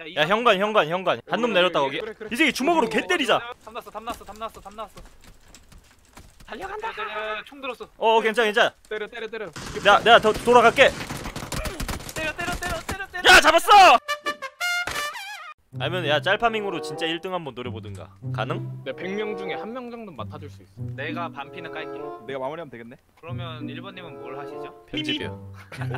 야 현관 한 놈 내렸다 거기. 그래. 이 새끼 주먹으로 개 때리자. 탐났어. 달려간다. 총 들었어. 괜찮아. 때려. 내가 더 돌아갈게. 때려. 야 잡았어. 아니면 야 짤파밍으로 진짜 1등 한번 노려보든가. 가능? 내 100명 중에 1명 정도 맡아줄 수 있어. 내가 반피는 깔게. 내가 마무리하면 되겠네. 그러면 1번님은 뭘 하시죠? 편집이요.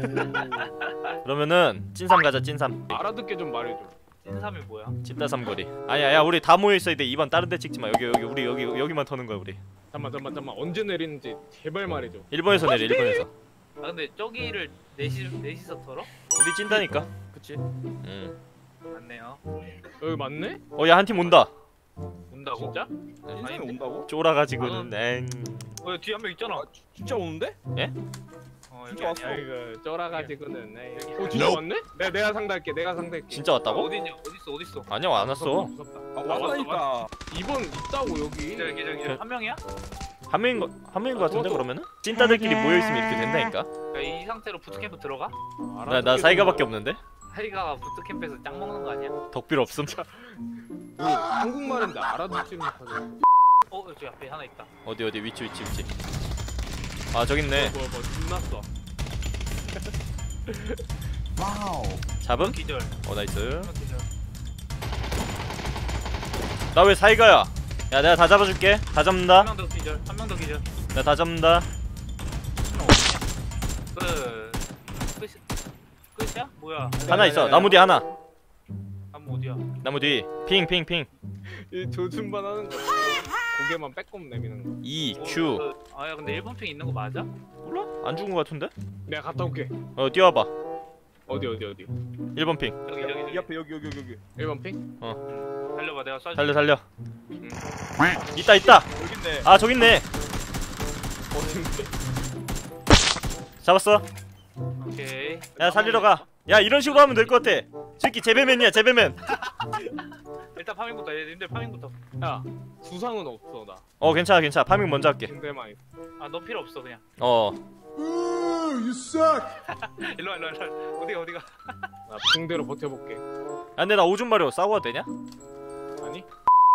그러면은 찐삼 가자 찐삼. 알아듣게 좀 말해줘. 찐삼이 뭐야? 찐따삼거리. 아니야 야 우리 다 모여 있어야 돼. 2번 다른 데 찍지 마. 우리 여기만 터는 거야 우리. 잠깐만 언제 내리는지 제발 말해줘. 1번에서 내려 1번에서. 아 근데 저기를 넷이서 털어? 우리 찐다니까. 그치. 맞네요. 여기 맞네? 야 한 팀 온다. 온다고? 진짜? 인상이 온다고? 쫄아가지고는 엥. 뒤에 한 명 있잖아. 진짜 오는데? 여기 왔어. 아니야. 이거 쫄아가지고는. 진짜 맞네? 내가 상대할게. 진짜 왔다고? 어딨냐? 어딨어? 아니야 안 왔어. 아 왔다니까. 2번 있다고 여기. 저기 한 명이야? 한 명인 거 같은데 그러면은? 찐따들끼리 모여 있으면 이렇게 된다니까. 그러니까 이 상태로 부트캠프 들어가? 나 사이가밖에 없는데. 사이가가 부트캠프에서 짱 먹는 거 아니야? 덕bil 없음. 한국말인데 알아듣지 못하게. 저기 앞에 하나 있다. 어디 위치. 아 저기 있네. 뭐야 존났어. 잡음? 기절. 나이스. 기절. 나 왜 사이가야? 야 내가 다 잡아줄게. 다 잡는다. 한 명 더 기절. 내가 다 잡는다. 끝이야? 뭐야? 하나 있어. 나무 뒤 하나. 나무 어디야? 나무 뒤. 핑. 이 조준반 하는 거. 고개만 빼꼼 내미는 거. E Q. 아야 근데 1번 핑 있는 거 맞아? 몰라? 안 죽은 거 같은데? 내가 갔다 올게. 뛰어와봐. 어디? 1번 핑. 여기. 이 앞에 여기. 1번 핑? 달려봐 내가 쏴줄게. 살려. 있다. 여기 있네. 아 저기 있네. 어딘데? 잡았어. 오케이. 야 살리러 가. 야 이런 식으로 하면 될 것 같아. 새끼 재배맨이야 재배맨. 일단 파밍부터 님들 파밍부터. 야 수상은 없어 나. 괜찮아. 파밍 먼저 할게. 군대만 있어. 너 필요 없어 그냥. You suck. 일로 와. 어디가? 나 붕대로 버텨볼게. 야 근데 나 오줌 마려 싸고 와도 되냐? 아니?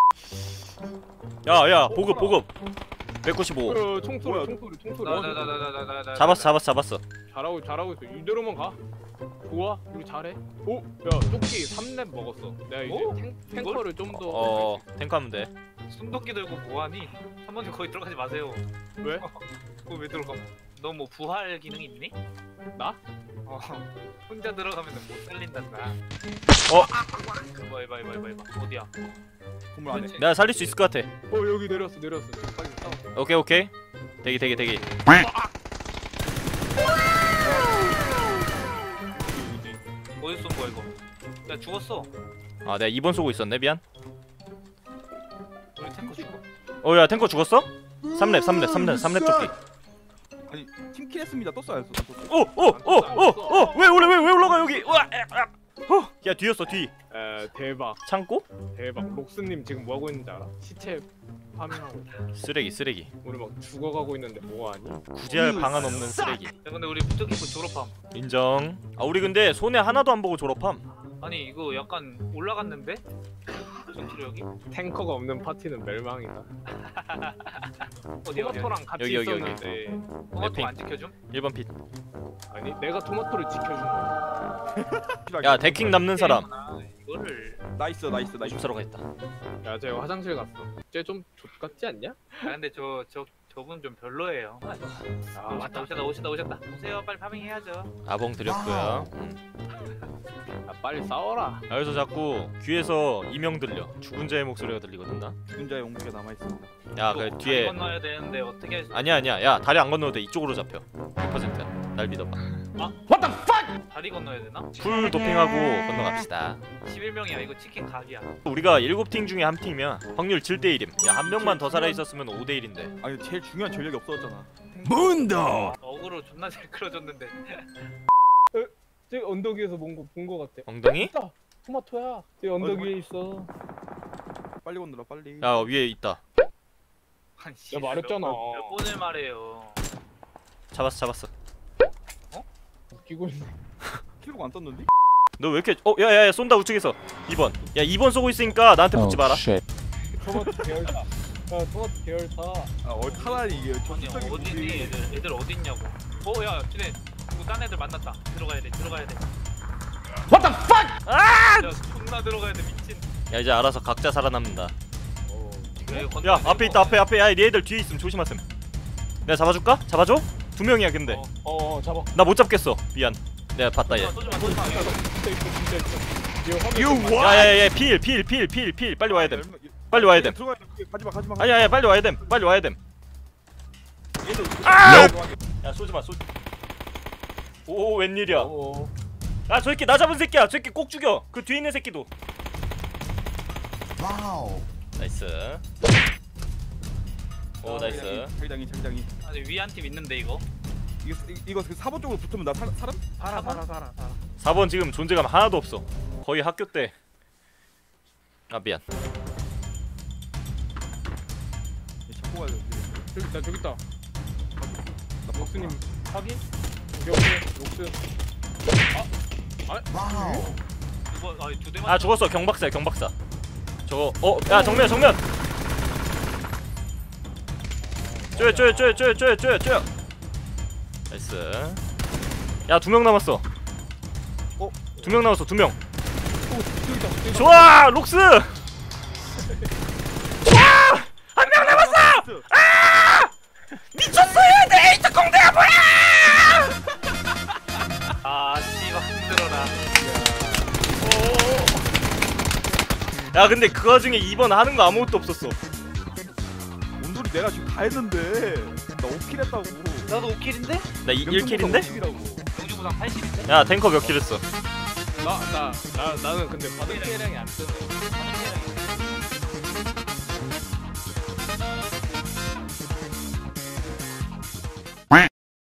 야 보급 195. 총소리. 나. 잡았어. 잘하고 있어. 이대로만 가. 좋아. 우리 잘해. 야 조끼 3렙 먹었어. 내가 이제 탱커를 좀 더. 탱크하면 돼. 손도끼 들고 뭐하니? 한 번도 거기 들어가지 마세요. 왜? 그거 왜 들어가? 너 뭐 부활 기능 있니? 나? 혼자 들어가면은 못 살린단다. 뭐 해봐. 어디야? 건물 안에. 내가 살릴 수 있을 것 같아. 여기 내렸어. 빨리 싸워. 오케이. 대기. 어디 쏜 거야 이거? 나 죽었어. 아 내가 2번 쏘고 있었네 미안. 우리 탱커 죽어. 야 탱커 죽었어? 3렙 조끼. 아니 팀킬 했습니다. 또 쏴요. 왜 올라가 여기? 야 뒤였어 뒤. 대박. 창고? 대박. 록스님 지금 뭐 하고 있는지 알아? 시체 파밍하고 있어. 쓰레기. 우리 막 죽어가고 있는데 뭐하니? 구제할 방안 없는 쓰레기. 야 근데 우리 부트캠프 졸업함. 인정. 우리 근데 손해 하나도 안 보고 졸업함. 아니 이거 약간 올라갔는데? 전투력이? 탱커가 없는 파티는 멸망이다. 어디야? 토마토랑 같이 여기. 있었는데 토마토 안 지켜줌? 1번 핏. 아니 내가 토마토를 지켜준 거야. 야 데킹 남는 사람. 이거를. 나이스. 오줌 싸러 가있다. 야 쟤 화장실 갔어. 쟤 좀 족같지 않냐? 근데 저분 좀 별로예요. 왔다 오셨다. 오세요 빨리 파밍해야죠. 아봉 드렸고요. 야 빨리 싸워라. 여기서 자꾸 귀에서 이명 들려. 죽은 자의 목소리가 들리거든 나. 죽은 자의 용기가 남아 있습니다. 야 그 뒤에 건너야 되는데 어떻게 할 수? 아니야. 야 다리 안 건너도 돼. 이쪽으로 잡혀. 100%야. 날 믿어봐. 다리 건너야 되나? 풀 도핑하고 건너갑시다. 11명이야 이거 치킨 각이야. 우리가 7팀 중에 한 팀이야. 확률 7대1임. 야 한 명만 더 살아있었으면 5대1인데. 아니 제일 중요한 전력이 없어졌잖아. 어그로 존나 잘 끌어줬는데. 쟤 언덕 위에서 본거 같아. 엉덩이? 있다. 토마토야. 쟤 언덕 위에 있어. 빨리 건너라 빨리. 야 위에 있다. 아니, 야, 말했잖아. 몇 번을 말해요. 잡았어. 웃기고 있네. 킬로가 안 떴는데? 너 왜 이렇게 야야야 쏜다 우측에서 2번. 야 2번 쏘고 있으니까 나한테 붙지 마라. 토마토 계열사. 야 토마토 계열사. 아 차라리 이게 아니 적극적인 어디니 모습이- 애들 어디 있냐고. 야 쟤네 누구 딴 애들 만났다. 들어가야 돼. What the fuck? 아! 야 존나 들어가야 돼 미친. 야 이제 알아서 각자 살아남는다. 그래, 야 건너야 앞에 돼, 있다 이거. 앞에 야 얘들 뒤에 있으면 조심하셈. 내가 잡아줄까? 잡아줘? 2명이야 근데 잡아. 나 못 잡겠어. 미안. 내가 봤다 얘. 쏘지 마. 진짜 있어. 뒤에 화면 You 좀 what? 야야야 필 빨리 와야 됨. 빨리 와야 됨. 들어가 가지마 아야야 빨리 와야 됨. 빨리 와야 됨. 얘들 아! 야 쏘지 마 오 웬일이야? 어. 아 저 새끼 나 잡은 새끼야. 저 새끼 꼭 죽여. 그 뒤에 있는 새끼도. 와우. 나이스. 오 나이스. 자기장이 아니 위 한 팀 있는데 이거. 이거 그 4번 쪽으로 붙으면 나 사람? 살아. 4번 지금 존재감 하나도 없어. 거의 학교 때. 아 미안. 잡고 가야 돼. 저기 있다. 록스님 확인? 오케이. 록스. 와우. 이거 아니 두 대만. 아 죽었어. 경박사야 경박사. 저거 야 정면. 쪼여. 나이스. 야 2명 남았어. 2명 남았어. 2명. 저기 있다. 좋아 록스. 좋아 한 명 남았어. 아 미쳤어요 내 에이트 공대야 뭐야. 아 씨발 힘들어라. 야 근데 그 와중에 2번 하는 거 아무것도 없었어. 온돌이 내가 지금 다 했는데 나 5킬 했다고. 나도 5킬인데? 나 1킬인데? 영주부상 80인데? 야 탱커 몇 킬 했어? 나는 근데 받은 피해량이 안 뜨네.